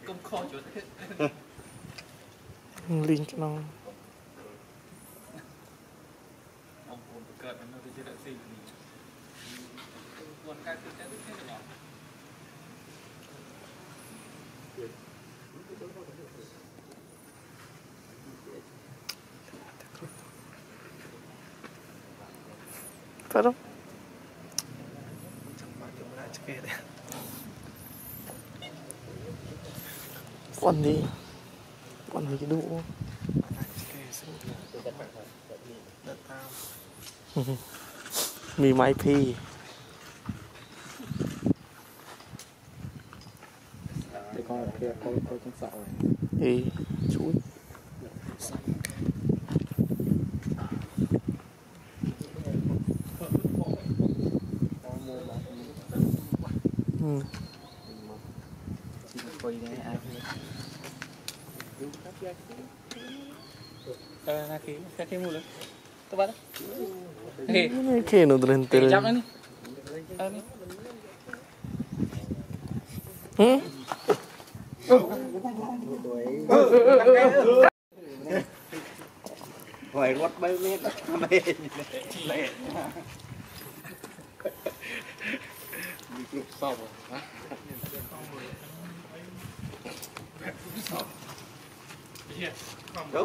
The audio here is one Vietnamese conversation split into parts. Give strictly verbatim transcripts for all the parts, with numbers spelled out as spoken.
Linh nó phải không? Còn gì? Còn gì cái đủ? Mì mai phi. Để con kia coi coi trong sọ này. Thì chuối. Ừ. Ờ, là cái cái cái mù lên. Các bạn. Che no durante Chạm lên đi. Ờ đi. Ừ. Hỏi rót bay mét mê lẹ Lúc sau rồi hả? đúng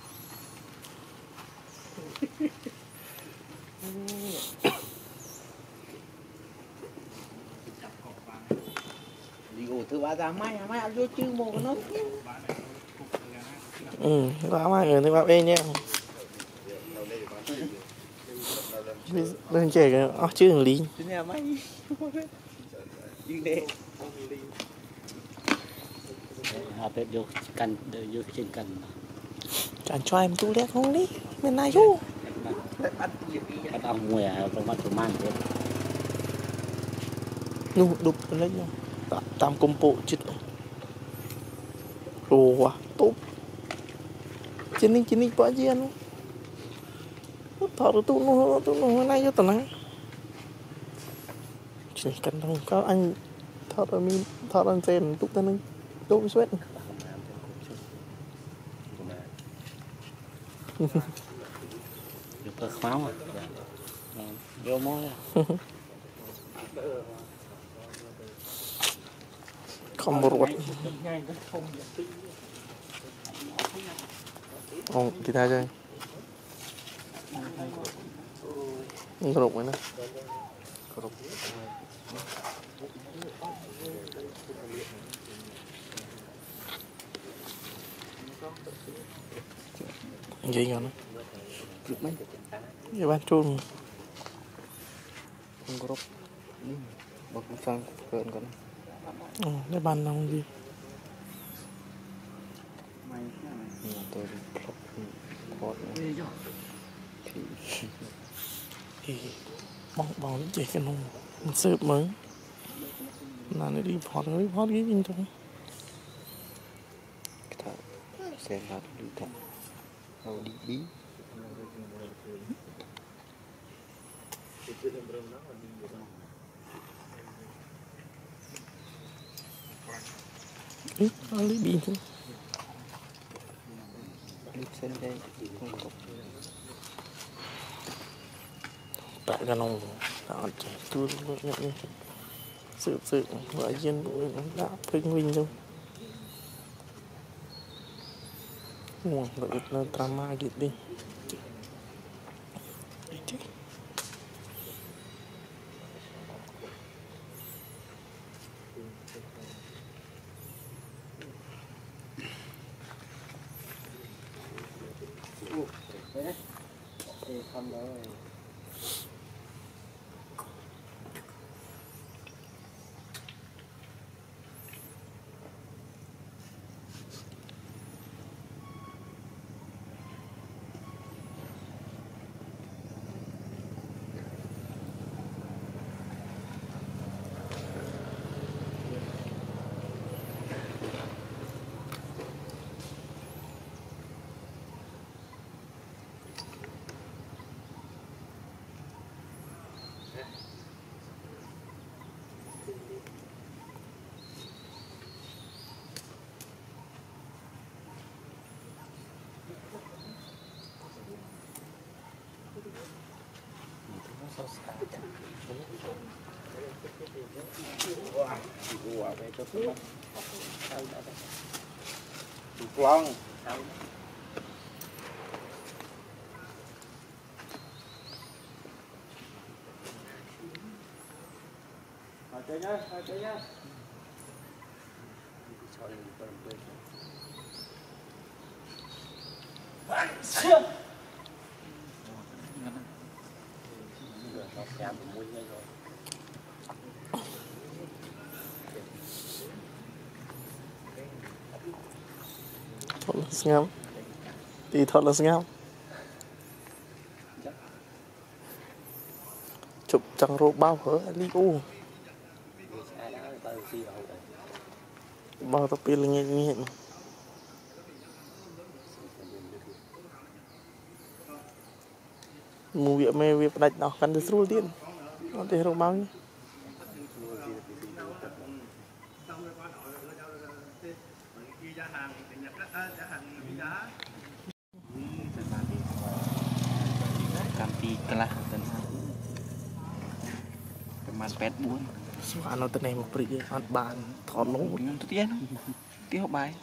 đi ngủ thứ ba ra mai mai ăn vô chứ mồ nó Ừ, có mai người thì bảo ê nhé. Lên trẻ cái ó chứ thằng Lý. thế nhà mày đi đây À, biết vô cần vô trên cần. Chẳng cho em tu lét không đi. Bên này chú. bắt Bắt ông mùi ở trong mắt của man thế. Nu đục lấy nhau. Tạm tam công bộ chít. Ồ, tốt. Trên ninh trên ninh bỏ gì ăn. Thọ được tụ nó tụ nó hôm nay cho tao nắng. Chỉ cần đâu có anh thọ rồi mình thọ anh sen tụ tao nắng. Tụ sweat. Được cơ khóa mà. Vô môi. Không một vật. Ồ, thì thay cho anh. Không có rụng nữa. Có rụng. Gì ngon đó. được mấy Cái bán trôn. không có rốc bọc sang cơn con Ồ, cái bàn nào gì. tôi đi plop cột Thì bóng bóng nó chỉ cái nông mình sợp mới là nó đi phọt nó đi phọt cái gì thôi cái thợ xem là đi thợ đâu đi bí ít nó lấy pin thôi clip xem đây không có tại cái nông tạo trẻ tôi nó nhận như sự sự vợ duyên bụi nó đã phinh vinh thôi nguồn lợi nó drama gitu đi không đó Quăng. Chơi nhá, chơi nhá. Thật là ngắm. Thì thật là ngắm. Chụp chẳng rô bao hở lý u. Bao tập biệt là nghe nghe. Mua việc mê việc đạch đó cần được rô tiên. Nó để rô bao nhé. Cam pi kelah ten. Teman pet buôn. Xóa nó tên này một bự ăn bàn thỏ lỗ. Nhưng tôi tiếc nó. Tiếc học bài.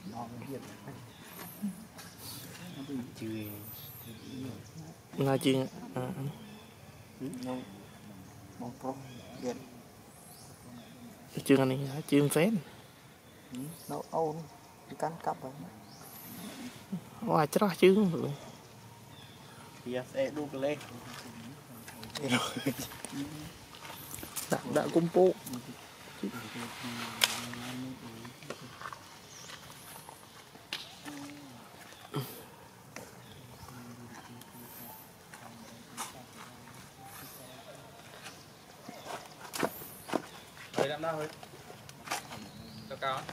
Chưa. Là chuyện à. Không. Mong pro. Biết. Chuyện này là chuyện phén. Đâu âu. Cắn cặp rồi. Hoa chết ra chứ. Yes, eh, đu lên. Đã, đã cung bộ. Đấy làm nào thôi. Cao cao.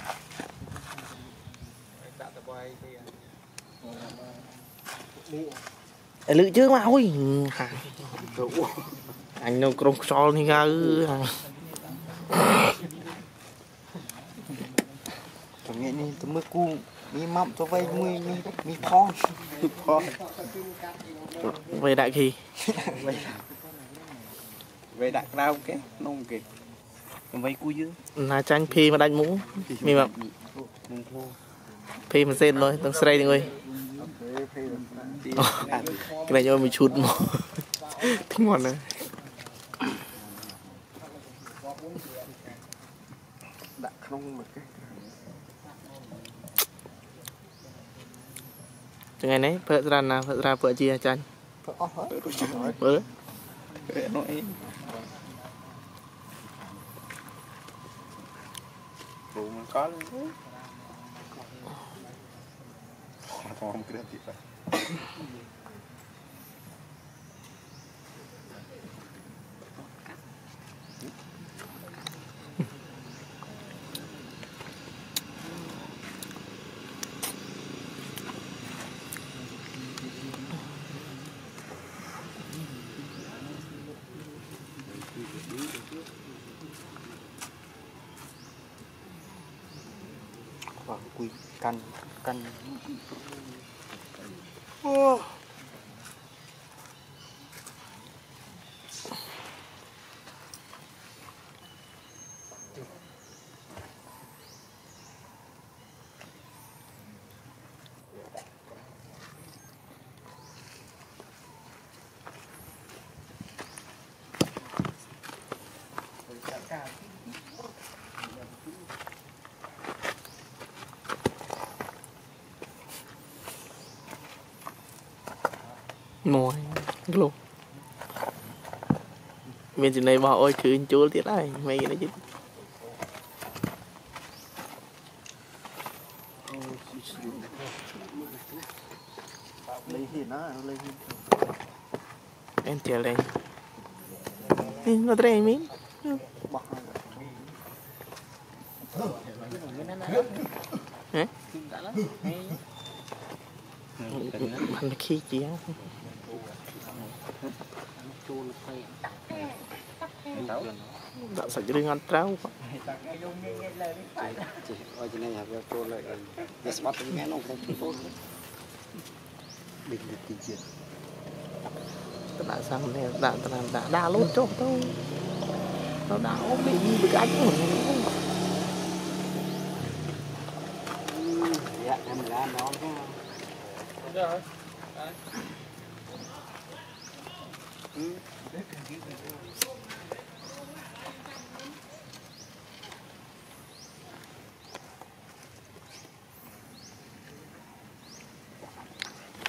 Tạo tập quay thì Ê, lự chứ mà ôi hả anh đâu có cho đi ra ư Cảm nhận đi tôi mới cu mi mắm cho vay mi mi mi phong phong về đại kỳ về đặt rau cái nông kì vay cu dữ là tranh phi mà đánh mũ mi mà phi mà xên rồi tao xây đi người cái này cho mình chụt mà thích ngon này đặt không một cái chừng ngày đấy vợ ra nào vợ ra vợ chia tranh vợ nói đủ mà có không cái gì vậy khoảng quy căn căn oh. mồi luôn mình chỉ này bảo ôi cứ chúa tiết này mấy cái đấy chứ lấy hiền á lấy hiền em chờ đây nó đây miếng hả mình khi chị á đã sạch riêng ăn trâu chị ơi chị này nhà tôi tôi lại cái spot cái nghe nó không tốt bình được tiền chuyện đã sang này đã đã đã đã luôn chốt đâu nó đã ốm bị gì với cái ảnh dạ em ra nó rồi ừ.